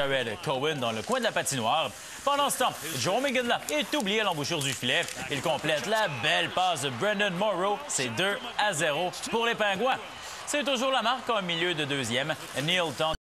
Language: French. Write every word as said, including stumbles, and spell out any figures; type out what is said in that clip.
Red Cohen dans le coin de la patinoire. Pendant ce temps, Jarome Iginla est oublié à l'embouchure du filet. Il complète la belle passe de Brenden Morrow. C'est deux à zéro pour les Pingouins. C'est toujours la marque en milieu de deuxième. Litle tente